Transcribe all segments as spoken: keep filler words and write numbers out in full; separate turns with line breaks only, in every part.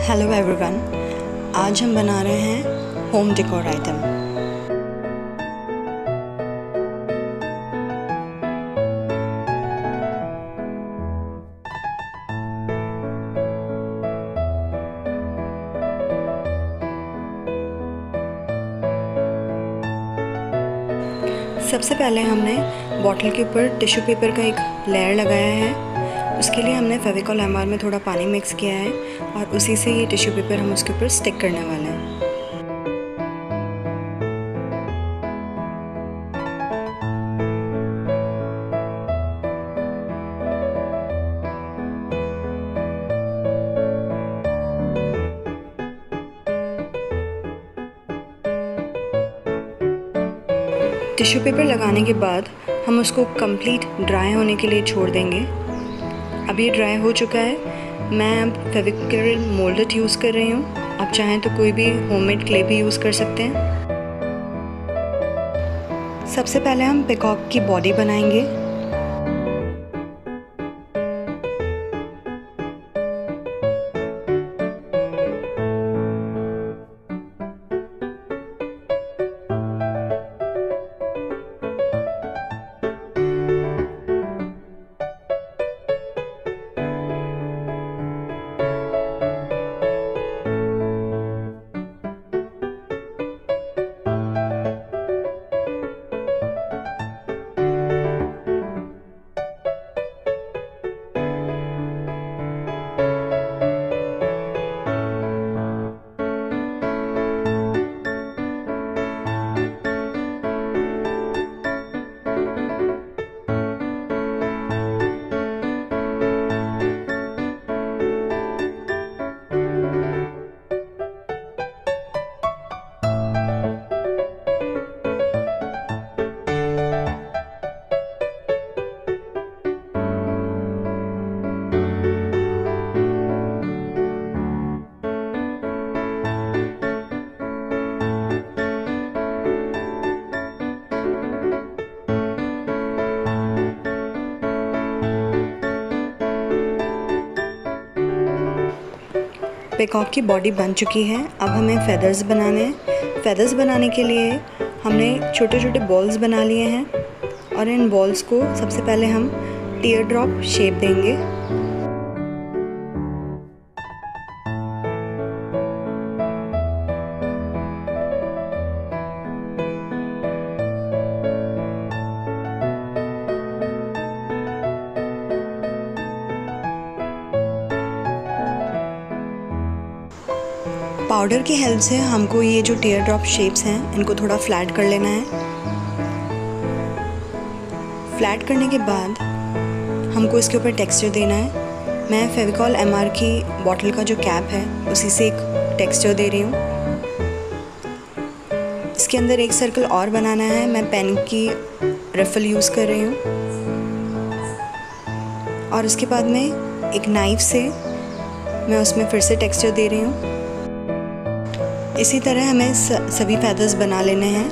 Hello everyone, आज हम बना रहे हैं होम डेकोर आइटम। सबसे पहले हमने बॉटल के ऊपर टिश्यू पेपर का एक लेयर लगाया है। उसके लिए हमने फेविकॉल एम आर में थोड़ा पानी मिक्स किया है और उसी से ये टिश्यू पेपर हम उसके ऊपर स्टिक करने वाले हैं। टिश्यू पेपर लगाने के बाद हम उसको कंप्लीट ड्राई होने के लिए छोड़ देंगे। अब ये ड्राई हो चुका है। मैं अब फेविक्रिल मोल्डेड यूज़ कर रही हूँ। आप चाहें तो कोई भी होममेड क्ले भी यूज़ कर सकते हैं। सबसे पहले हम पीकॉक की बॉडी बनाएंगे। पीकॉक की बॉडी बन चुकी है। अब हमें फेदर्स बनाने हैं। फेदर्स बनाने के लिए हमने छोटे छोटे बॉल्स बना लिए हैं और इन बॉल्स को सबसे पहले हम टीयर ड्रॉप शेप देंगे। पाउडर की हेल्प से हमको ये जो टीयर ड्रॉप शेप्स हैं इनको थोड़ा फ्लैट कर लेना है। फ्लैट करने के बाद हमको इसके ऊपर टेक्सचर देना है। मैं फेविकॉल एम आर की बॉटल का जो कैप है उसी से एक टेक्सचर दे रही हूँ। इसके अंदर एक सर्कल और बनाना है। मैं पेन की रफल यूज़ कर रही हूँ और उसके बाद में एक नाइफ से मैं उसमें फिर से टेक्सचर दे रही हूँ। इसी तरह हमें सभी फेदर्स बना लेने हैं।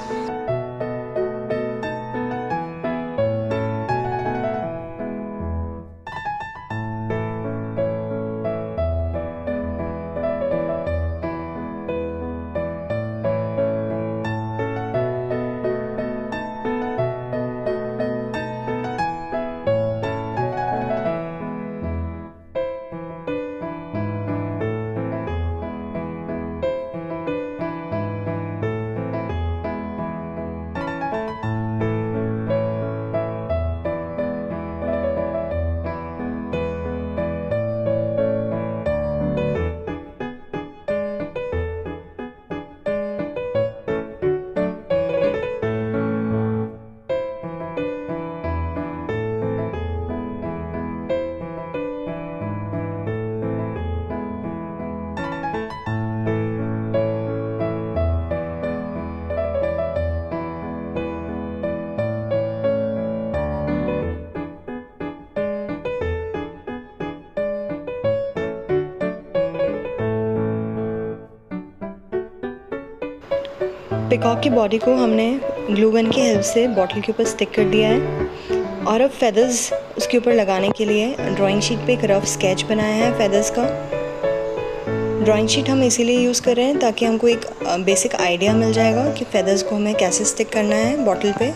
पिकॉक की बॉडी को हमने ग्लू गन की हेल्प से बॉटल के ऊपर स्टिक कर दिया है और अब फेदर्स उसके ऊपर लगाने के लिए ड्राइंग शीट पे एक रफ स्केच बनाया है फेदर्स का। ड्राइंग शीट हम इसीलिए यूज़ कर रहे हैं ताकि हमको एक बेसिक आइडिया मिल जाएगा कि फेदर्स को हमें कैसे स्टिक करना है बॉटल पे।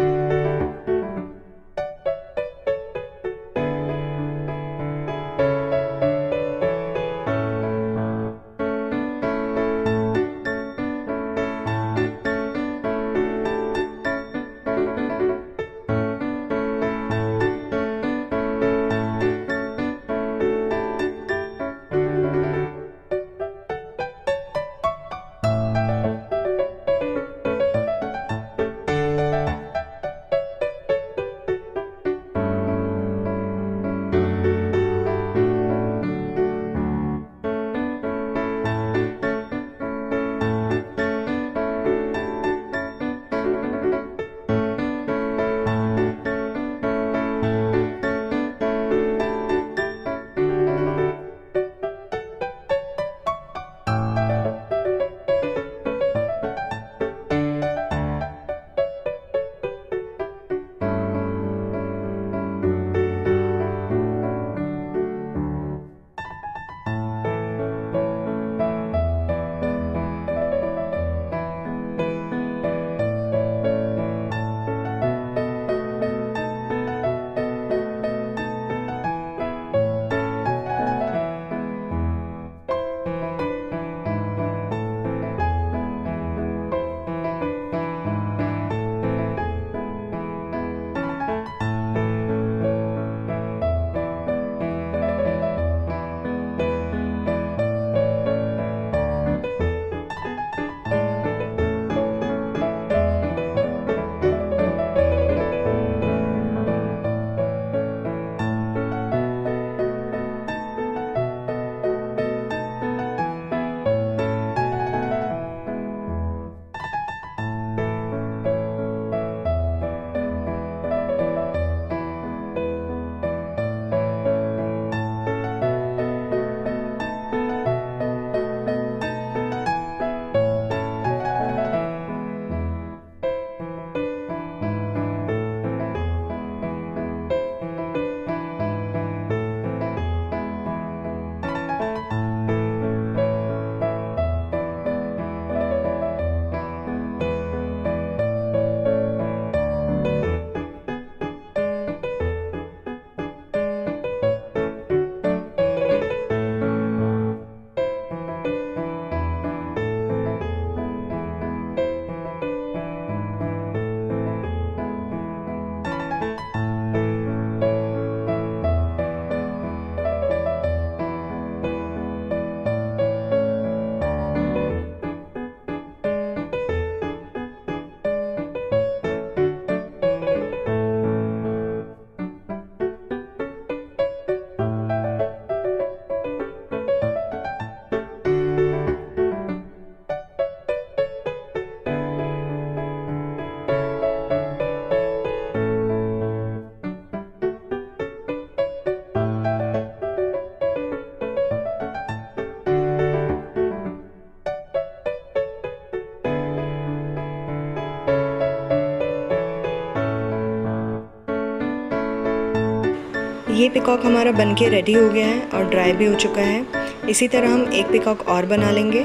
ये पिकॉक हमारा बनके रेडी हो गया है और ड्राई भी हो चुका है। इसी तरह हम एक पिकॉक और बना लेंगे।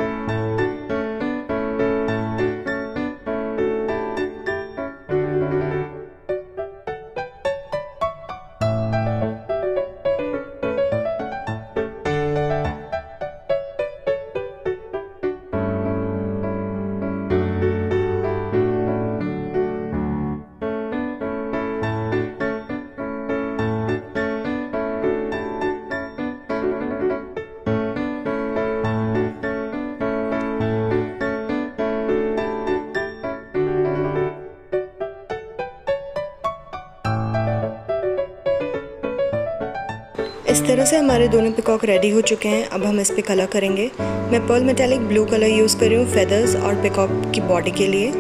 इस तरह से हमारे दोनों पिकॉक रेडी हो चुके हैं। अब हम इस पे कलर करेंगे। मैं pearl metallic blue colour use कर रही हूँ फेदर्स और पिकॉक की बॉडी के लिए।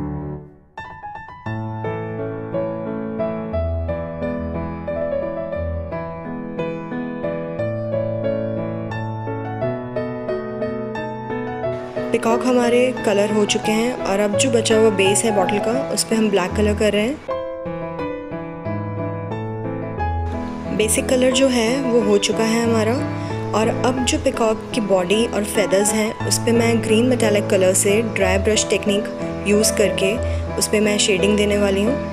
पिकॉक हमारे कलर हो चुके हैं और अब जो बचा हुआ बेस है बॉटल का, उस पर हम ब्लैक कलर कर रहे हैं। बेसिक कलर जो है वो हो चुका है हमारा। और अब जो पिकॉक की बॉडी और फेदर्स हैं उस पर मैं ग्रीन मेटालिक कलर से ड्राई ब्रश टेक्निक यूज़ करके उस पर मैं शेडिंग देने वाली हूँ।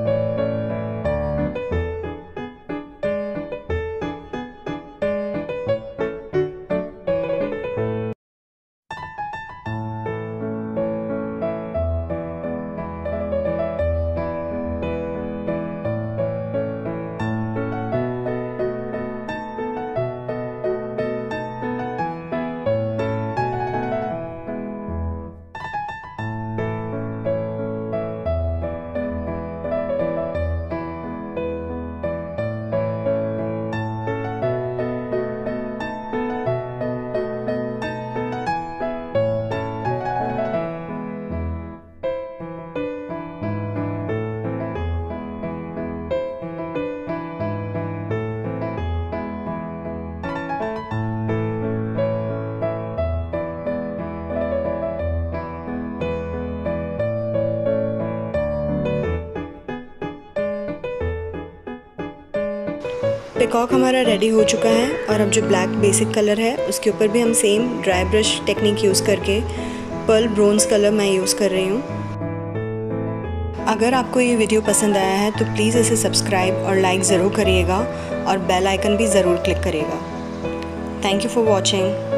पिकॉक हमारा रेडी हो चुका है और अब जो ब्लैक बेसिक कलर है उसके ऊपर भी हम same dry brush technique use करके पर्ल ब्रोंज कलर मैं यूज़ कर रही हूँ। अगर आपको ये वीडियो पसंद आया है तो प्लीज़ इसे सब्सक्राइब और लाइक ज़रूर करिएगा और बेल आइकन भी ज़रूर क्लिक करिएगा। Thank you for watching.